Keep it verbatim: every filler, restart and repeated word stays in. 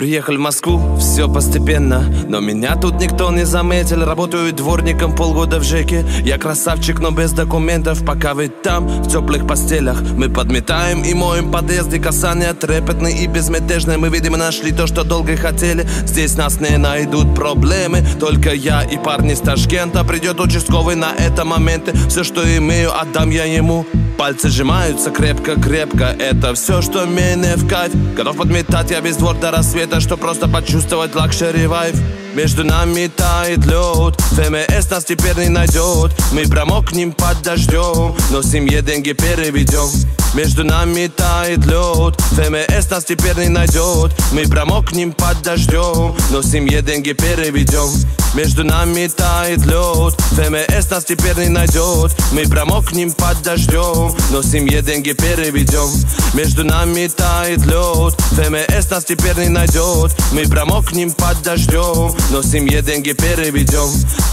Приехали в Москву, все постепенно, но меня тут никто не заметил. Работаю дворником полгода в ЖЭКе. Я красавчик, но без документов. Пока вы там, в теплых постелях, мы подметаем и моем подъезды. Касания трепетные и безмятежные. Мы, видимо, нашли то, что долго хотели. Здесь нас не найдут проблемы. Только я и парни с Ташкента. Придет участковый на это моменты. Все, что имею, отдам я ему. Пальцы сжимаются крепко-крепко. Это все, что мне в кайф. Готов подметать я весь двор до рассвета, что просто почувствовать лакшери вайф. Между нами тает лед, ФМС нас теперь не найдет. Мы промокнем под дождем, но семье деньги переведем. Между нами тает лед, ФМС нас теперь не найдет. Мы промокнем под дождем, но семье деньги переведем. Между нами тает лед, ФМС нас теперь не найдет. Мы промокнем под дождем, но семье деньги переведем. Между нами тает лед, ФМС нас теперь не найдет. Мы промокнем под дождем, но семье деньги переведем.